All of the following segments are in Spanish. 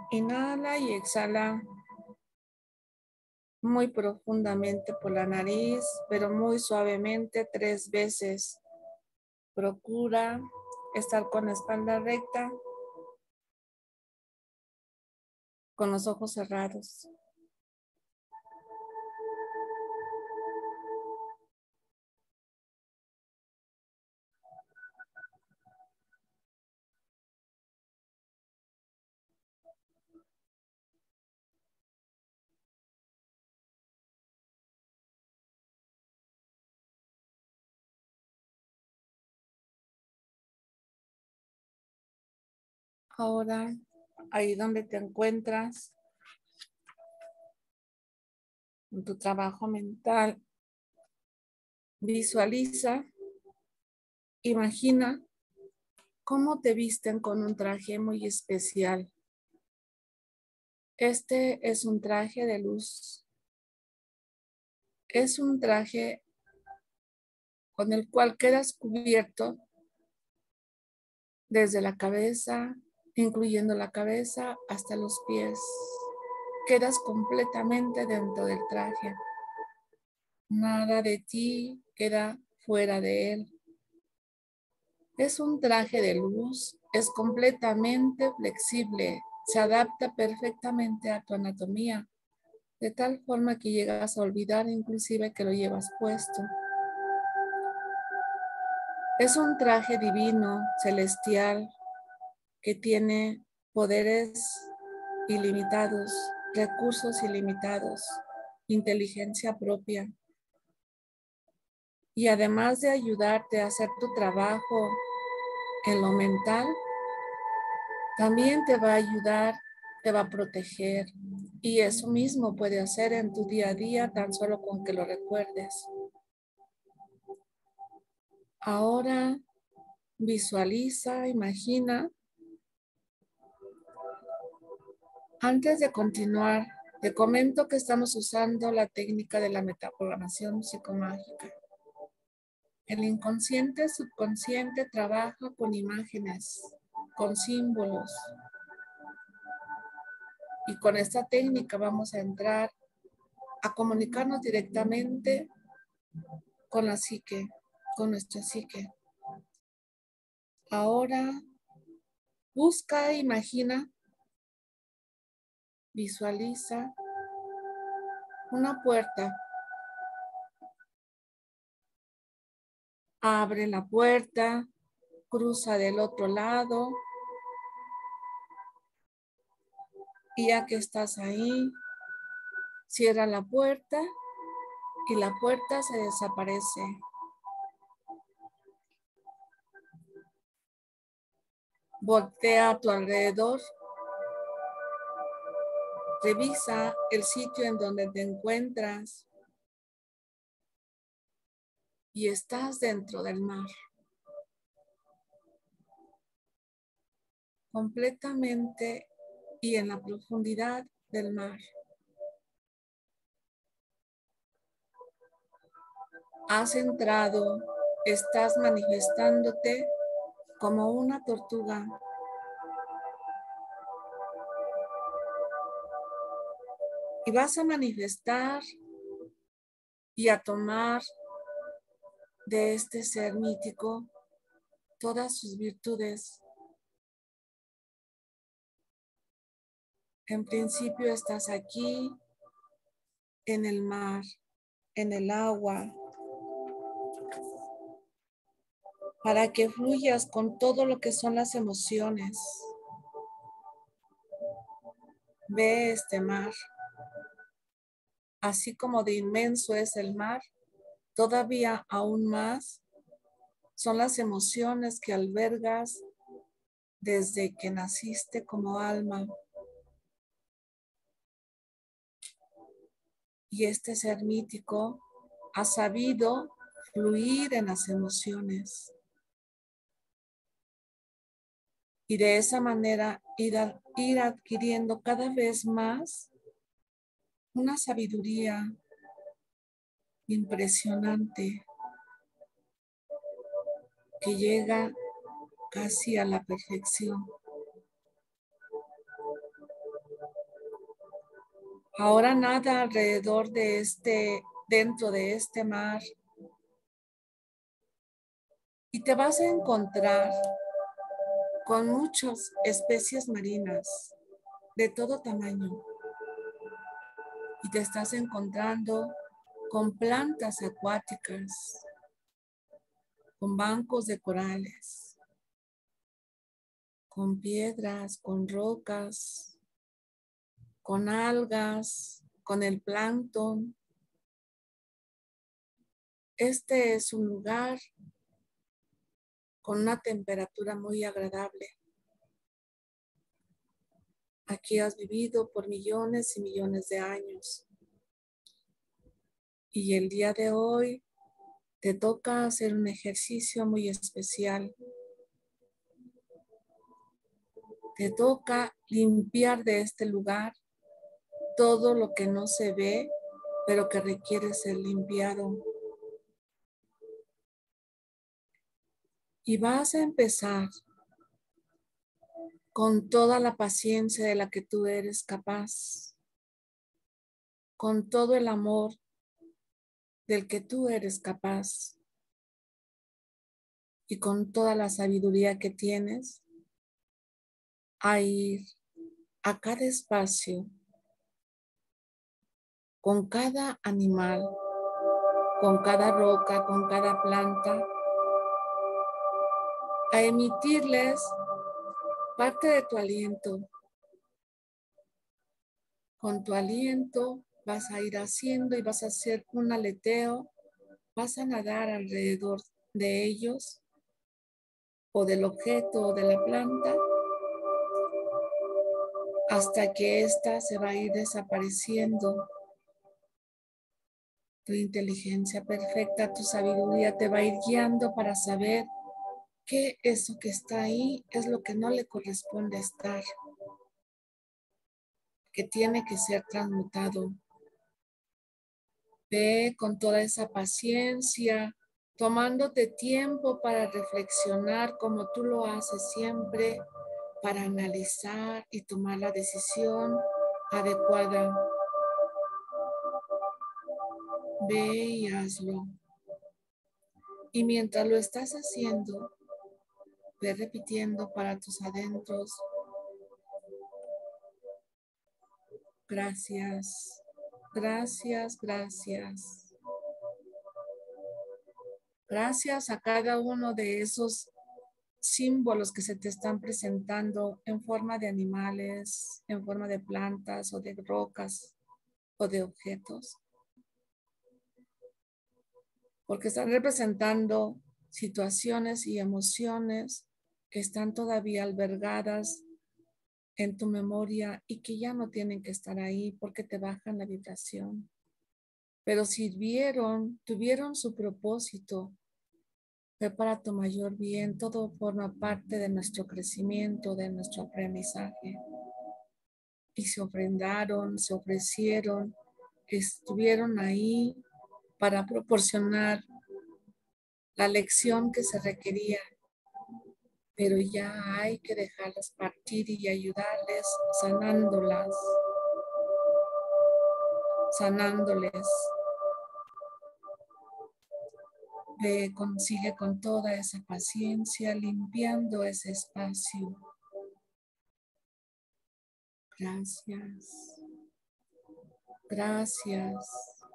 Inhala y exhala muy profundamente por la nariz, pero muy suavemente 3 veces. Procura estar con la espalda recta, con los ojos cerrados. Ahora, ahí donde te encuentras, en tu trabajo mental, visualiza, imagina cómo te visten con un traje muy especial. Este es un traje de luz. Es un traje con el cual quedas cubierto desde la cabeza, incluyendo la cabeza hasta los pies. Quedas completamente dentro del traje. Nada de ti queda fuera de él. Es un traje de luz, es completamente flexible, se adapta perfectamente a tu anatomía, de tal forma que llegas a olvidar inclusive que lo llevas puesto. Es un traje divino, celestial, que tiene poderes ilimitados, recursos ilimitados, inteligencia propia. Y además de ayudarte a hacer tu trabajo en lo mental, también te va a ayudar, te va a proteger. Y eso mismo puede hacer en tu día a día tan solo con que lo recuerdes. Ahora visualiza, imagina. Antes de continuar, te comento que estamos usando la técnica de la metaprogramación psicomágica. El inconsciente subconsciente trabaja con imágenes, con símbolos. Y con esta técnica vamos a entrar a comunicarnos directamente con la psique, con nuestra psique. Ahora busca, imagina, visualiza una puerta. Abre la puerta, cruza del otro lado. Y ya que estás ahí, cierra la puerta y la puerta se desaparece. Voltea a tu alrededor. Revisa el sitio en donde te encuentras y estás dentro del mar. Completamente y en la profundidad del mar. Has entrado, estás manifestándote como una tortuga. Y vas a manifestar y a tomar de este ser mítico todas sus virtudes. En principio estás aquí, en el mar, en el agua, para que fluyas con todo lo que son las emociones. Ve este mar. Así como de inmenso es el mar, todavía aún más son las emociones que albergas desde que naciste como alma. Y este ser mítico ha sabido fluir en las emociones. Y de esa manera ir adquiriendo cada vez más una sabiduría impresionante que llega casi a la perfección. Ahora nada alrededor de dentro de este mar. Y te vas a encontrar con muchas especies marinas de todo tamaño. Y te estás encontrando con plantas acuáticas, con bancos de corales, con piedras, con rocas, con algas, con el plancton. Este es un lugar con una temperatura muy agradable. Aquí has vivido por millones y millones de años. Y el día de hoy te toca hacer un ejercicio muy especial. Te toca limpiar de este lugar todo lo que no se ve, pero que requiere ser limpiado. Y vas a empezar con toda la paciencia de la que tú eres capaz, con todo el amor del que tú eres capaz y con toda la sabiduría que tienes, a ir a cada espacio, con cada animal, con cada roca, con cada planta, a emitirles parte de tu aliento. Con tu aliento vas a ir haciendo y vas a hacer un aleteo, vas a nadar alrededor de ellos o del objeto o de la planta hasta que ésta se va a ir desapareciendo. Tu inteligencia perfecta, tu sabiduría te va a ir guiando para saber que eso que está ahí es lo que no le corresponde estar, que tiene que ser transmutado. Ve con toda esa paciencia, tomándote tiempo para reflexionar como tú lo haces siempre, para analizar y tomar la decisión adecuada. Ve y hazlo. Y mientras lo estás haciendo, ve repitiendo para tus adentros. Gracias, gracias, gracias. Gracias a cada uno de esos símbolos que se te están presentando en forma de animales, en forma de plantas o de rocas o de objetos. Porque están representando situaciones y emociones que están todavía albergadas en tu memoria y que ya no tienen que estar ahí porque te bajan la vibración. Pero tuvieron su propósito, fue para tu mayor bien, todo forma parte de nuestro crecimiento, de nuestro aprendizaje. Y se ofrendaron, se ofrecieron, estuvieron ahí para proporcionar la lección que se requería, pero ya hay que dejarlas partir y ayudarles sanándoles. Consigue con toda esa paciencia, limpiando ese espacio. Gracias. Gracias.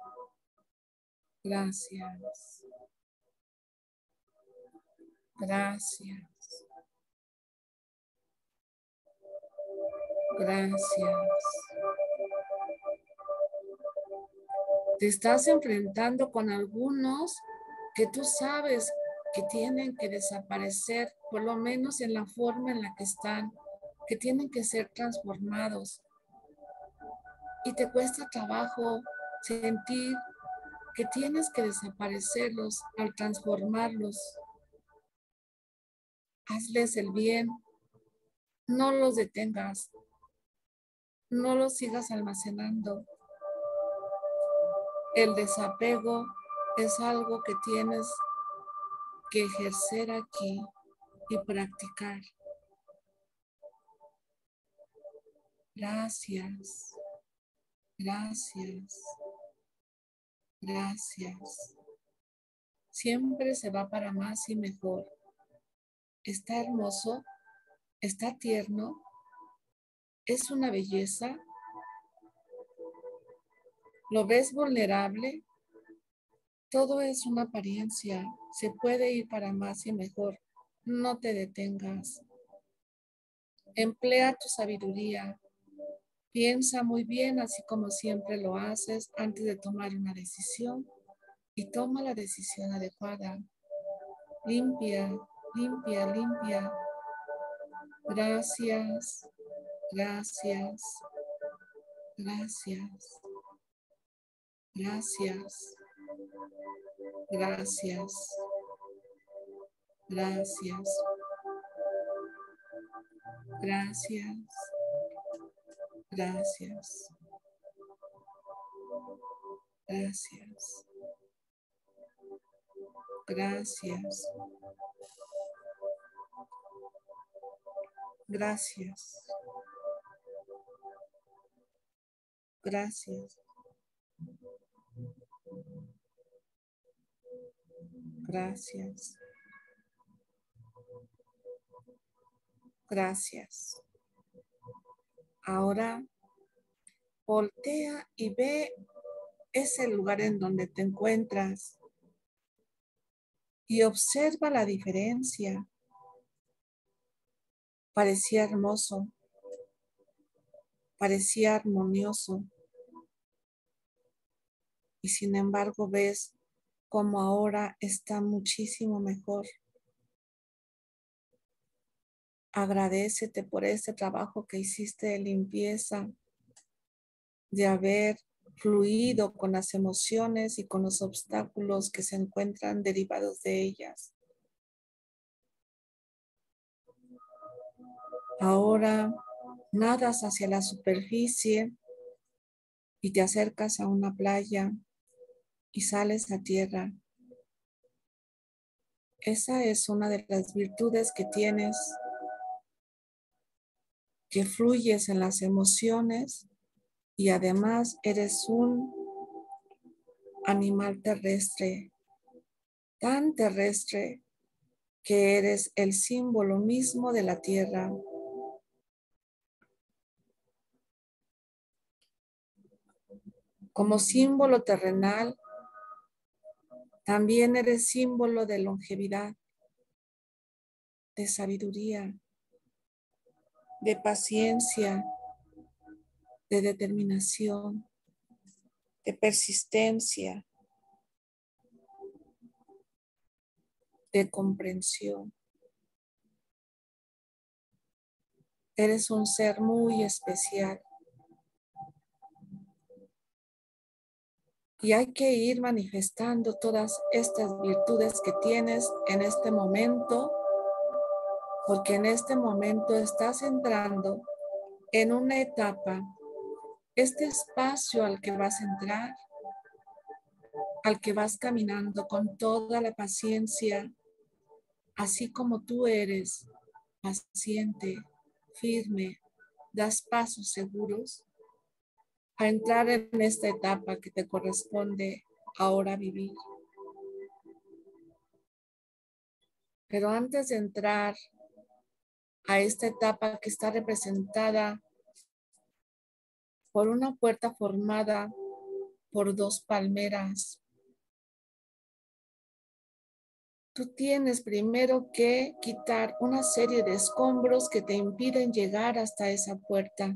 Gracias. Gracias. Gracias. Te estás enfrentando con algunos que tú sabes que tienen que desaparecer, por lo menos en la forma en la que están, que tienen que ser transformados. Y te cuesta trabajo sentir que tienes que desaparecerlos al transformarlos. Hazles el bien, no los detengas, no los sigas almacenando. El desapego es algo que tienes que ejercer aquí y practicar. Gracias. Gracias. Gracias. Siempre se va para más y mejor. Está hermoso, está tierno, es una belleza. ¿Lo ves vulnerable? Todo es una apariencia. Se puede ir para más y mejor. No te detengas. Emplea tu sabiduría. Piensa muy bien, así como siempre lo haces, antes de tomar una decisión. Y toma la decisión adecuada. Limpia, limpia, limpia. Gracias, gracias, gracias, gracias, gracias, gracias, gracias, gracias, gracias, gracias, gracias, gracias, gracias, gracias. Ahora voltea y ve ese lugar en donde te encuentras y observa la diferencia. Parecía hermoso, parecía armonioso y sin embargo ves cómo ahora está muchísimo mejor. Agradécete por este trabajo que hiciste de limpieza, de haber fluido con las emociones y con los obstáculos que se encuentran derivados de ellas. Ahora nadas hacia la superficie y te acercas a una playa y sales a tierra. Esa es una de las virtudes que tienes, que fluyes en las emociones y además eres un animal terrestre, tan terrestre que eres el símbolo mismo de la tierra. Como símbolo terrenal, también eres símbolo de longevidad, de sabiduría, de paciencia, de determinación, de persistencia, de comprensión. Eres un ser muy especial. Y hay que ir manifestando todas estas virtudes que tienes en este momento, porque en este momento estás entrando en una etapa, este espacio al que vas a entrar, al que vas caminando con toda la paciencia, así como tú eres paciente, firme, das pasos seguros, a entrar en esta etapa que te corresponde ahora vivir. Pero antes de entrar a esta etapa que está representada por una puerta formada por dos palmeras, tú tienes primero que quitar una serie de escombros que te impiden llegar hasta esa puerta.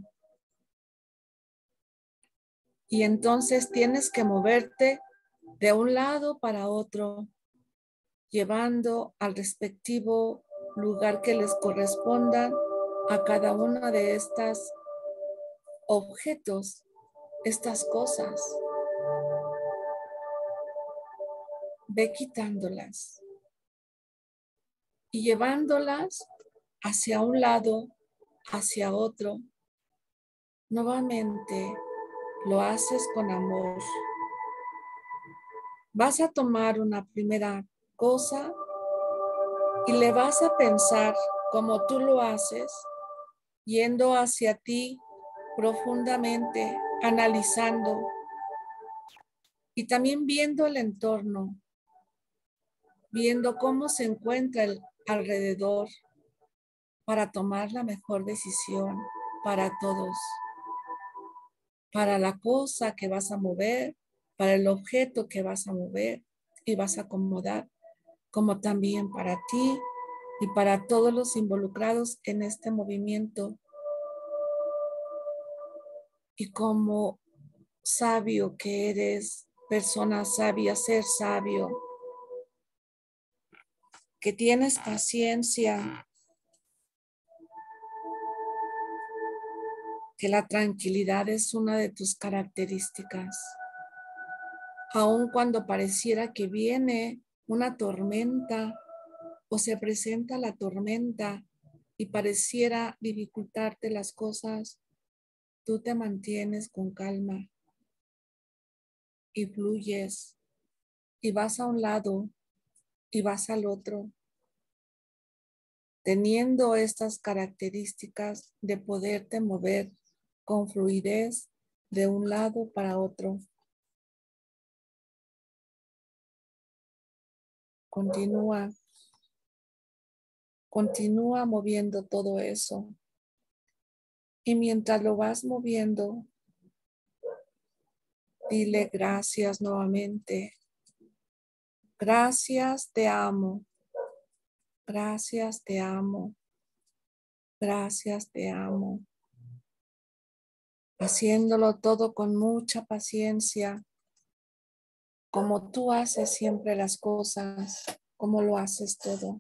Y entonces tienes que moverte de un lado para otro, llevando al respectivo lugar que les corresponda a cada una de estas objetos, estas cosas. Ve quitándolas y llevándolas hacia un lado, hacia otro. Nuevamente lo haces con amor. Vas a tomar una primera cosa y le vas a pensar como tú lo haces, yendo hacia ti profundamente, analizando y también viendo el entorno, viendo cómo se encuentra el alrededor para tomar la mejor decisión para todos, para la cosa que vas a mover, para el objeto que vas a mover y vas a acomodar, como también para ti y para todos los involucrados en este movimiento. Y como sabio que eres, persona sabia, ser sabio, que tienes paciencia, que la tranquilidad es una de tus características. Aun cuando pareciera que viene una tormenta o se presenta la tormenta y pareciera dificultarte las cosas, tú te mantienes con calma y fluyes y vas a un lado y vas al otro, teniendo estas características de poderte mover con fluidez de un lado para otro. Continúa moviendo todo eso. Y mientras lo vas moviendo, dile gracias nuevamente. Gracias, te amo. Gracias, te amo. Gracias, te amo. Haciéndolo todo con mucha paciencia, como tú haces siempre las cosas, como lo haces todo.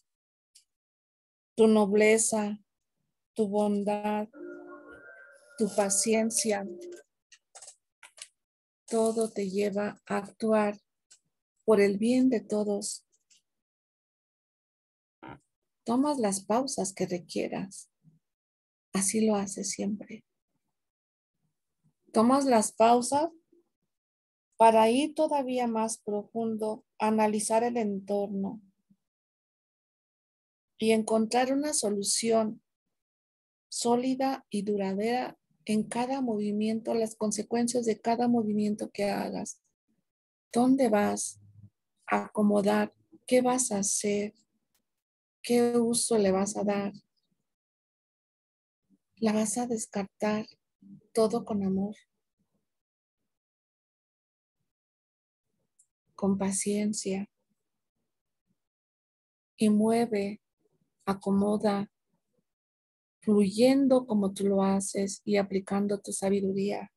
Tu nobleza, tu bondad, tu paciencia, todo te lleva a actuar por el bien de todos. Tomas las pausas que requieras. Así lo haces siempre. Tomas las pausas para ir todavía más profundo, analizar el entorno y encontrar una solución sólida y duradera en cada movimiento, las consecuencias de cada movimiento que hagas. ¿Dónde vas a acomodar? ¿Qué vas a hacer? ¿Qué uso le vas a dar? La vas a descartar todo con amor, con paciencia y mueve, acomoda, fluyendo como tú lo haces y aplicando tu sabiduría.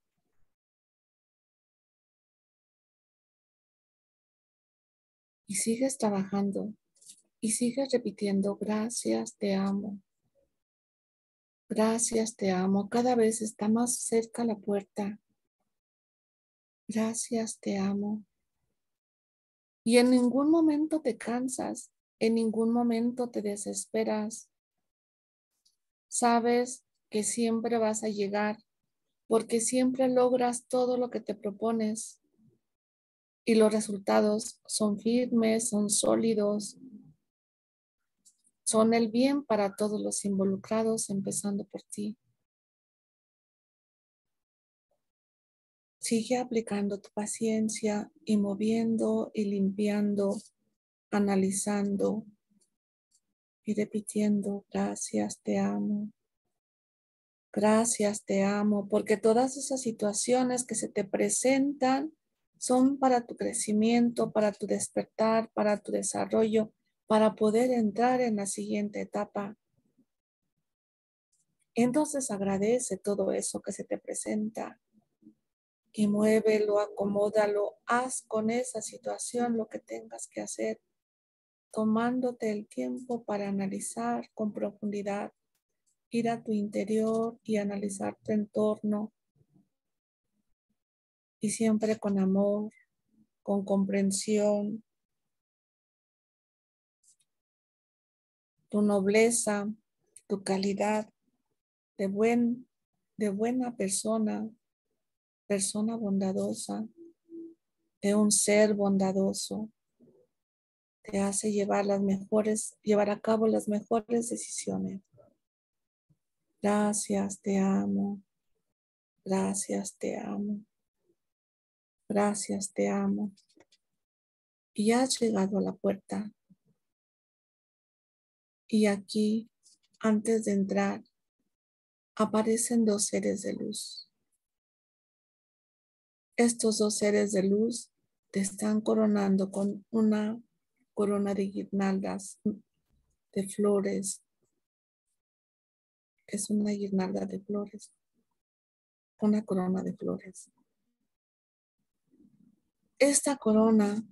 Y sigues trabajando y sigues repitiendo, gracias, te amo. Gracias, te amo. Cada vez está más cerca la puerta. Gracias, te amo. Y en ningún momento te cansas, en ningún momento te desesperas. Sabes que siempre vas a llegar porque siempre logras todo lo que te propones y los resultados son firmes, son sólidos, son el bien para todos los involucrados, empezando por ti. Sigue aplicando tu paciencia y moviendo y limpiando, analizando y repitiendo, gracias, te amo. Gracias, te amo, porque todas esas situaciones que se te presentan son para tu crecimiento, para tu despertar, para tu desarrollo, para poder entrar en la siguiente etapa. Entonces agradece todo eso que se te presenta y muévelo, acomódalo, haz con esa situación lo que tengas que hacer, tomándote el tiempo para analizar con profundidad, ir a tu interior y analizar tu entorno y siempre con amor, con comprensión, tu nobleza, tu calidad de buena persona, persona bondadosa, de un ser bondadoso, te hace llevar a cabo las mejores decisiones. Gracias, te amo. Gracias, te amo. Gracias, te amo. Y has llegado a la puerta. Y aquí, antes de entrar, aparecen dos seres de luz. Estos dos seres de luz te están coronando con una corona de guirnaldas, de flores. Es una guirnalda de flores, una corona de flores. Esta corona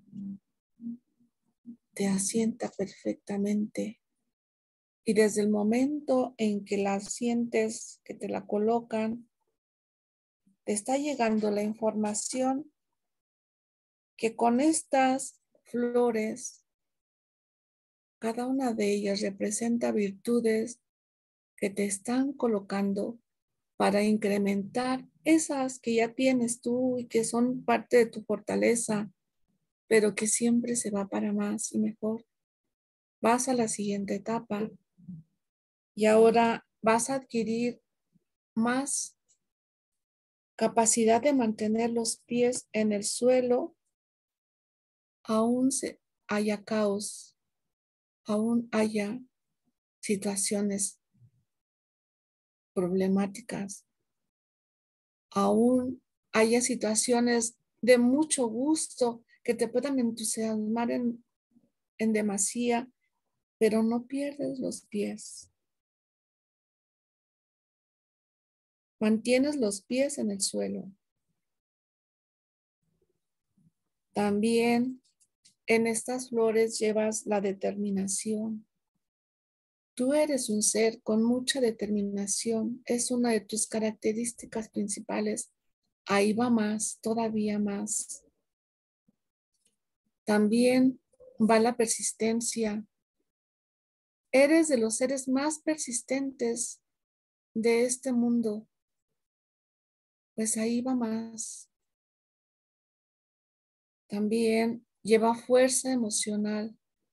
te asienta perfectamente y desde el momento en que la sientes, que te la colocan, te está llegando la información que con estas flores, cada una de ellas representa virtudes que te están colocando para incrementar esas que ya tienes tú y que son parte de tu fortaleza, pero que siempre se va para más y mejor. Vas a la siguiente etapa y ahora vas a adquirir más capacidad de mantener los pies en el suelo, aún haya caos, aún haya situaciones problemáticas, aún haya situaciones de mucho gusto que te puedan entusiasmar en demasía, pero no pierdes los pies. Mantienes los pies en el suelo. También en estas flores llevas la determinación. Tú eres un ser con mucha determinación. Es una de tus características principales. Ahí va más, todavía más. También va la persistencia. Eres de los seres más persistentes de este mundo. Pues ahí va más. También lleva fuerza emocional.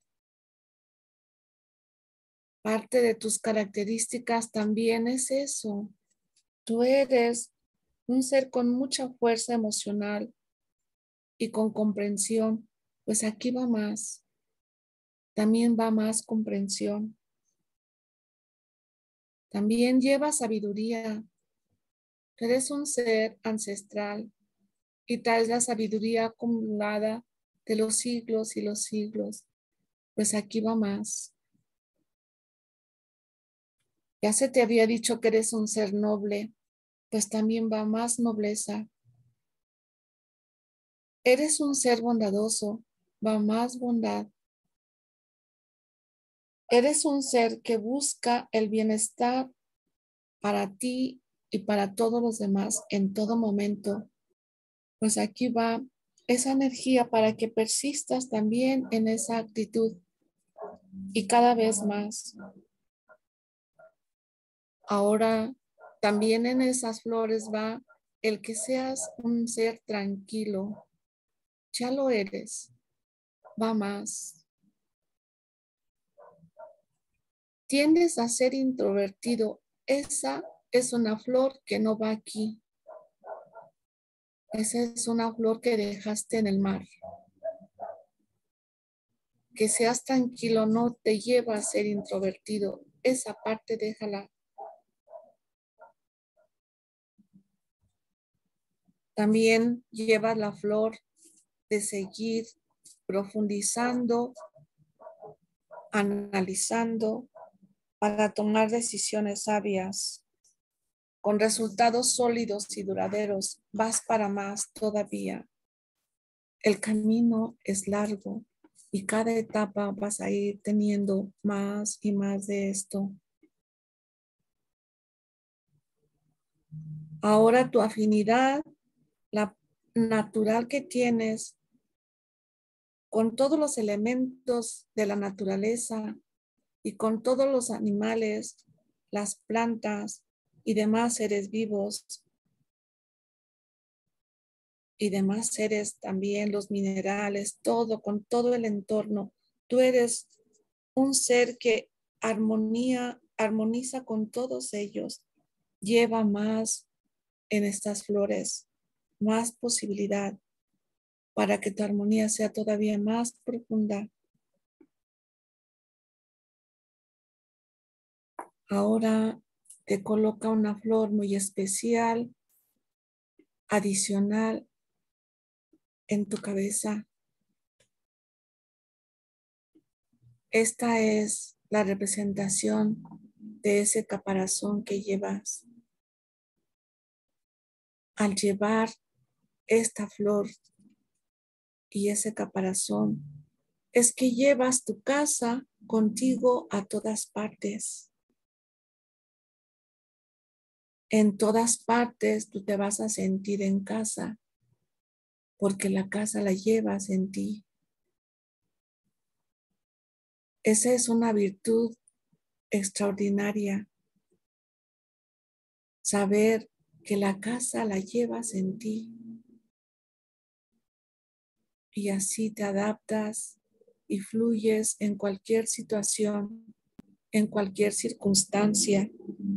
Parte de tus características también es eso. Tú eres un ser con mucha fuerza emocional y con comprensión. Pues aquí va más. También va más comprensión. También lleva sabiduría. Eres un ser ancestral y traes la sabiduría acumulada de los siglos y los siglos. Pues aquí va más. Ya se te había dicho que eres un ser noble, pues también va más nobleza. Eres un ser bondadoso, va más bondad. Eres un ser que busca el bienestar para ti y para todos los demás en todo momento. Pues aquí va esa energía para que persistas también en esa actitud y cada vez más. Ahora también en esas flores va el que seas un ser tranquilo. Ya lo eres. Va más. Tiendes a ser introvertido. Esa es una flor que no va aquí. Esa es una flor que dejaste en el mar. Que seas tranquilo no te lleva a ser introvertido. Esa parte déjala. También lleva la flor de seguir profundizando, analizando para tomar decisiones sabias con resultados sólidos y duraderos. Vas para más todavía. El camino es largo y cada etapa vas a ir teniendo más y más de esto. Ahora tu afinidad, la natural que tienes con todos los elementos de la naturaleza y con todos los animales, las plantas y demás seres vivos y demás seres también, los minerales, todo, con todo el entorno. Tú eres un ser que armoniza con todos ellos, lleva más en estas flores más posibilidad para que tu armonía sea todavía más profunda. Ahora te coloca una flor muy especial, adicional en tu cabeza. Esta es la representación de ese caparazón que llevas. Al llevar esta flor y ese caparazón, es que llevas tu casa contigo a todas partes. En todas partes tú te vas a sentir en casa, porque la casa la llevas en ti. Esa es una virtud extraordinaria. Saber que la casa la llevas en ti. Y así te adaptas y fluyes en cualquier situación, en cualquier circunstancia.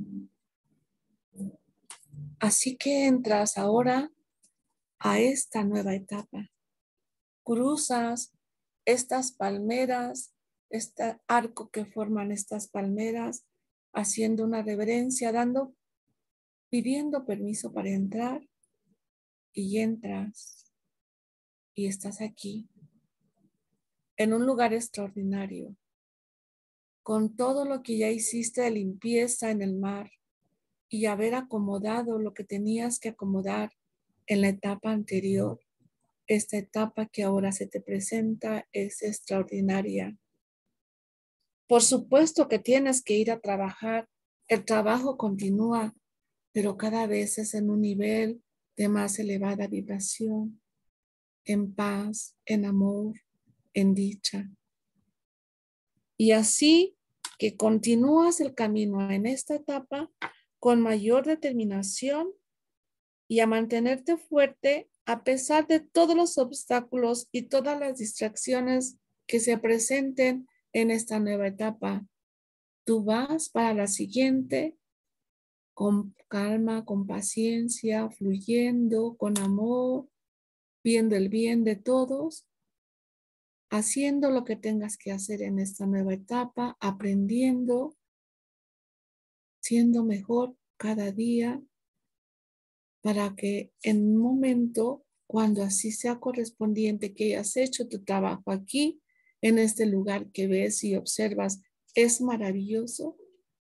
Así que entras ahora a esta nueva etapa. Cruzas estas palmeras, este arco que forman estas palmeras, haciendo una reverencia, pidiendo permiso para entrar, y entras y estás aquí en un lugar extraordinario, con todo lo que ya hiciste de limpieza en el mar y haber acomodado lo que tenías que acomodar en la etapa anterior. Esta etapa que ahora se te presenta es extraordinaria. Por supuesto que tienes que ir a trabajar. El trabajo continúa, pero cada vez es en un nivel de más elevada vibración, en paz, en amor, en dicha. Y así que continúas el camino en esta etapa con mayor determinación y a mantenerte fuerte a pesar de todos los obstáculos y todas las distracciones que se presenten en esta nueva etapa. Tú vas para la siguiente con calma, con paciencia, fluyendo, con amor, viendo el bien de todos, haciendo lo que tengas que hacer en esta nueva etapa, aprendiendo, siendo mejor cada día, para que en un momento, cuando así sea correspondiente que hayas hecho tu trabajo aquí, en este lugar que ves y observas, es maravilloso.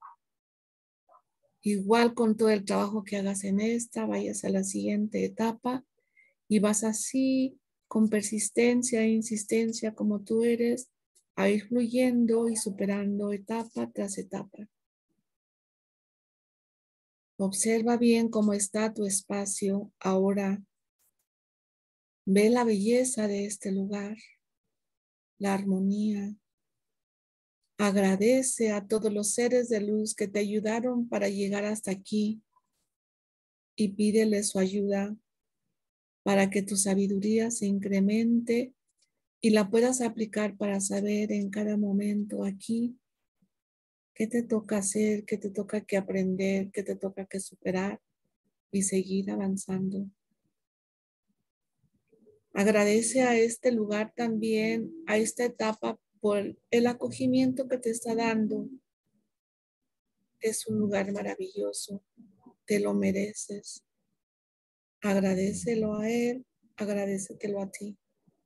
Igual con todo el trabajo que hagas en esta, vayas a la siguiente etapa y vas así, con persistencia e insistencia como tú eres, a ir fluyendo y superando etapa tras etapa. Observa bien cómo está tu espacio ahora. Ve la belleza de este lugar, la armonía. Agradece a todos los seres de luz que te ayudaron para llegar hasta aquí y pídele su ayuda para que tu sabiduría se incremente y la puedas aplicar para saber en cada momento aquí qué te toca hacer, qué te toca que aprender, qué te toca que superar y seguir avanzando. Agradece a este lugar también, a esta etapa, por el acogimiento que te está dando. Es un lugar maravilloso, te lo mereces. Agradécelo a él, agradécetelo a ti.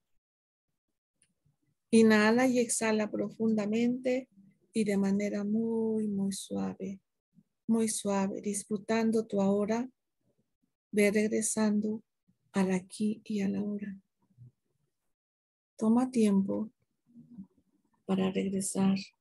Inhala y exhala profundamente y de manera muy, muy suave, disfrutando tu ahora, ve regresando al aquí y a la hora. Toma tiempo para regresar